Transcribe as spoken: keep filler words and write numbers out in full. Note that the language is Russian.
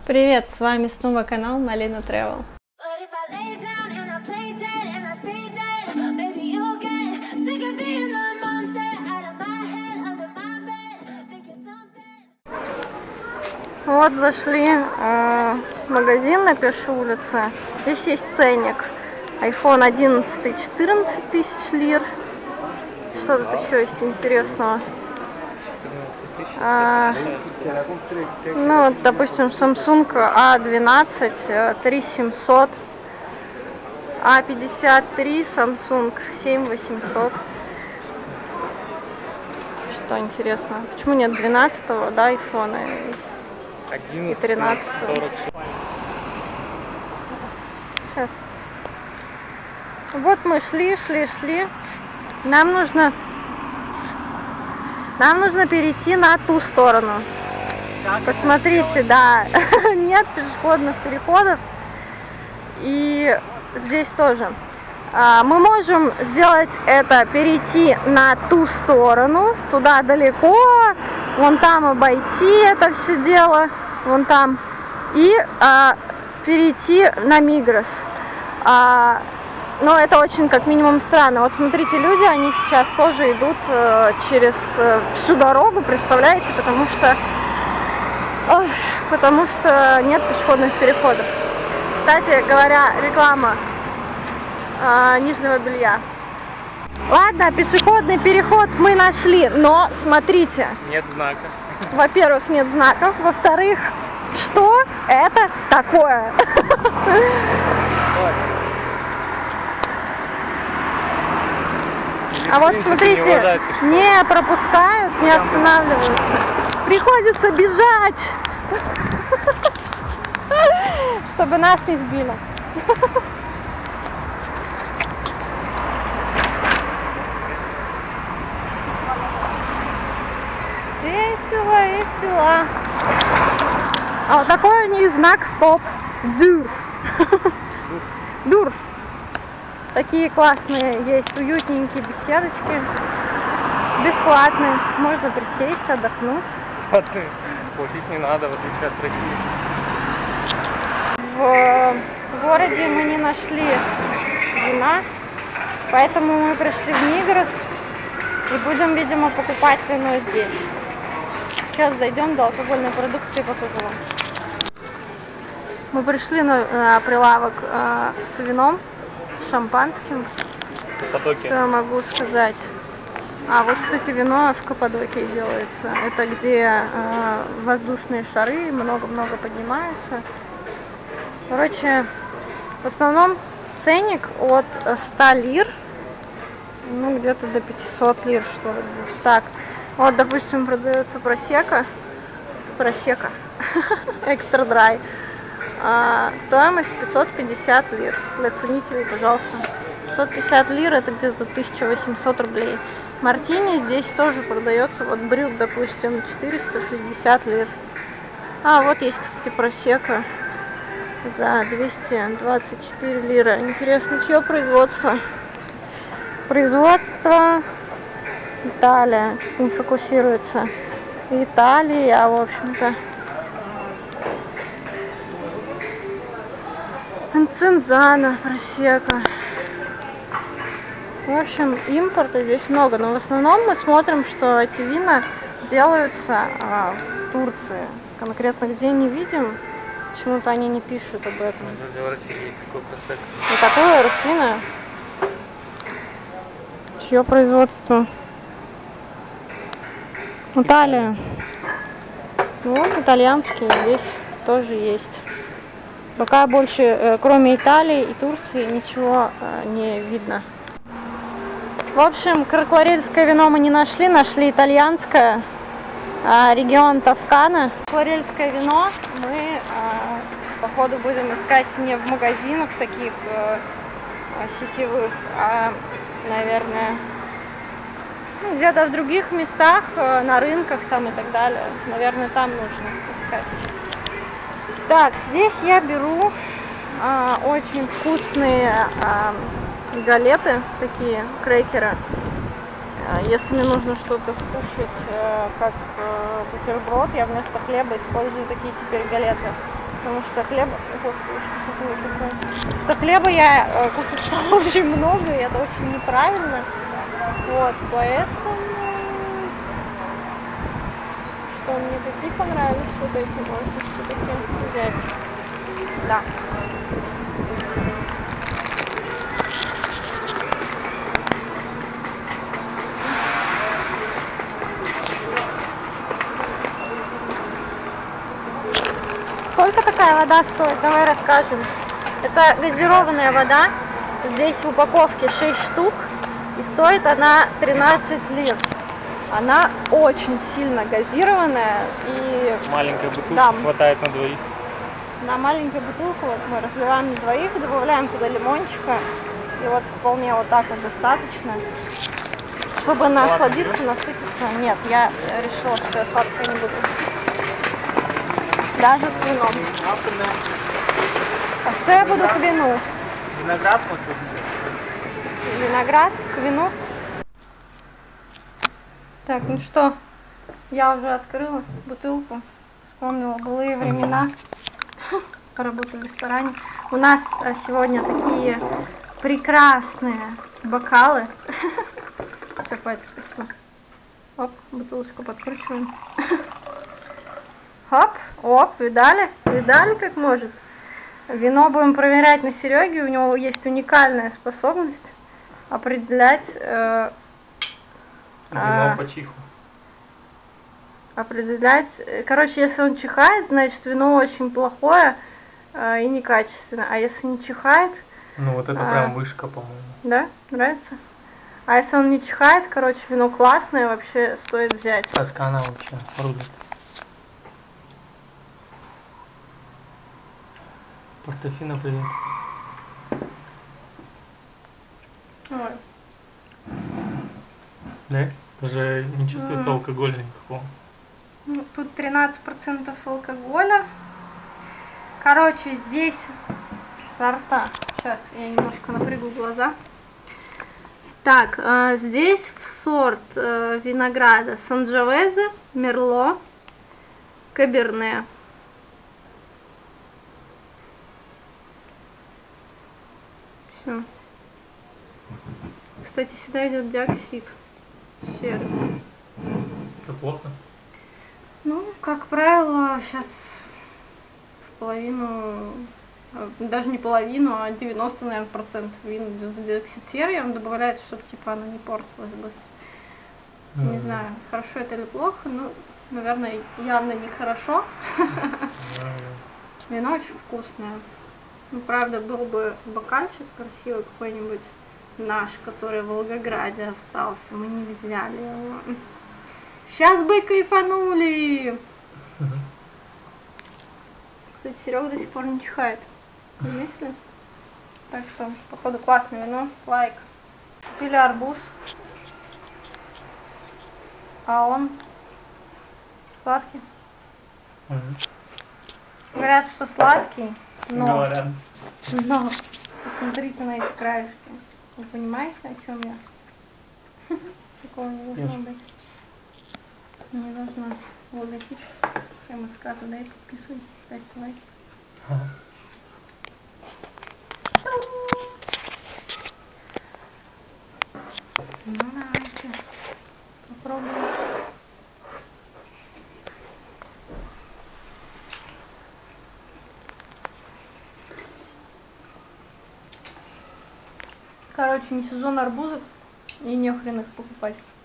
Привет, с вами снова канал Malina Travel. Вот зашли э, в магазин на Пешей улице. Здесь есть ценник. айфон одиннадцать четырнадцать тысяч лир. Что тут еще есть интересного? А, ну, вот, допустим, Samsung а двенадцать три семьсот, а пятьдесят три Samsung семь восемьсот. Что интересно? Почему нет двенадцатого, да, айфона и тринадцатого? Сейчас. Вот мы шли, шли, шли. Нам нужно, нам нужно перейти на ту сторону. Посмотрите, да, нет пешеходных переходов. И здесь тоже. Мы можем сделать это, перейти на ту сторону, туда далеко, вон там обойти это все дело, вон там, и а, перейти на Мигрос. А, но это очень как минимум странно. Вот смотрите, люди, они сейчас тоже идут э, через э, всю дорогу, представляете, потому что, ой, потому что нет пешеходных переходов. Кстати говоря, реклама э, нижнего белья. Ладно, пешеходный переход мы нашли, но смотрите. Нет знака. Во-первых, нет знаков. Во-вторых, что это такое? А вот смотрите, не пропускают, не останавливаются. Приходится бежать, чтобы нас не сбили. Весело, весело. А вот такой у них знак стоп. Дур. Дур. Такие классные есть, уютненькие беседочки. Бесплатные. Можно присесть, отдохнуть. Платить не надо, в отличие от России. В городе мы не нашли вина, поэтому мы пришли в Мигрос и будем, видимо, покупать вино здесь. Сейчас дойдем до алкогольной продукции и покажу вам. Мы пришли на, на прилавок э, с вином, с шампанским. Каппадокия. Что я могу сказать? А вот, кстати, вино в Каппадокии делается. Это где э, воздушные шары много-много поднимаются. Короче, в основном ценник от ста лир, ну где-то до пятисот лир, что ли. Так, вот, допустим, продается просека, просека, экстра драй. А, стоимость пятьсот пятьдесят лир. Для ценителей, пожалуйста. пятьсот пятьдесят лир это где-то тысяча восемьсот рублей. Мартини здесь тоже продается. Вот брют, допустим, четыреста шестьдесят лир. А вот есть, кстати, просека за двести двадцать четыре лира. Интересно, чье производство? Производство Италия. Чуть не фокусируется. Италия, в общем-то. Цинзана, просека. В общем, импорта здесь много, но в основном мы смотрим, что эти вина делаются а, в Турции. Конкретно где не видим, почему-то они не пишут об этом. В России есть такой просека. И такое Руфина. Чье производство? Италия. Вот итальянские здесь тоже есть. Пока больше, кроме Италии и Турции, ничего не видно. В общем, кракварельское вино мы не нашли, нашли итальянское, регион Тоскана. Кракварельское вино мы, походу, будем искать не в магазинах таких сетевых, а, наверное, ну, где-то в других местах, на рынках там и так далее. Наверное, там нужно искать. Так, здесь я беру э, очень вкусные э, галеты, такие крекеры. Э, если мне нужно что-то скушать, э, как э, бутерброд, я вместо хлеба использую такие теперь галеты. потому что хлеба, господи, что такое такое, что хлеба я э, кушать стала очень много, и это очень неправильно, вот, поэтому, что мне такие понравились вот эти, можно все-таки взять, да. Сколько такая вода стоит? Давай расскажем. Это газированная вода. Здесь в упаковке шесть штук. И стоит она тринадцать лир. Она очень сильно газированная. И Маленькая бутылка, да, хватает на двоих. на маленькую бутылку вот мы разливаем на двоих, добавляем туда лимончика. И вот вполне вот так вот достаточно. Чтобы насладиться, насытиться. Нет, я решила, что я сладкое не буду. Даже с вином. А что я буду к вину? Виноград может быть? Виноград к вину. Так, ну что, я уже открыла бутылку. Вспомнила былые времена. Работаю в ресторане. У нас сегодня такие прекрасные бокалы. Все, хватит, спасибо. Оп, бутылочку подкручиваем. Хоп, оп, видали? Видали, как может? Вино будем проверять на Сереге. У него есть уникальная способность определять... Э, Вино э, по чиху. определять... Короче, если он чихает, значит вино очень плохое э, и некачественное. А если не чихает... Ну вот это э, прям вышка, по-моему. Да? Нравится? А если он не чихает, короче, вино классное, вообще стоит взять. Тоскана вообще рулит. Портофино, привет. Ой. Да? Даже не чувствуется Mm. алкоголя никакого. Ну, тут тринадцать процентов алкоголя. Короче, здесь сорта. Сейчас я немножко напрягу глаза. Так, а, здесь в сорт а, винограда Санджовезе, Мерло, Каберне. Все. Кстати, сюда идет диоксид серы. Это плохо? Ну, как правило, сейчас в половину, даже не половину, а девяносто, наверное, процентов вин идет в диоксид серы, он добавляет, чтобы типа она не портилась быстро. Mm. Не знаю, хорошо это или плохо, но, наверное, явно нехорошо. Mm. Вино очень вкусное. Ну, правда, был бы бокальчик красивый какой-нибудь наш, который в Волгограде остался, мы не взяли его. Сейчас бы кайфанули! Mm-hmm. Кстати, Серега до сих пор не чихает. Заметили? Так что, походу, классное вино. Лайк. Купили арбуз. А он сладкий. Mm-hmm. Говорят, что сладкий, но... Говорят. Но, посмотрите на эти краешки. Вы понимаете, о чем я? Такого не должно быть. Не должно. Вот такие. Прямо скажу, дай подписывайтесь, ставьте лайки. Ага. Ну давайте. Попробуем. Короче, не сезон арбузов и не хрен их покупать.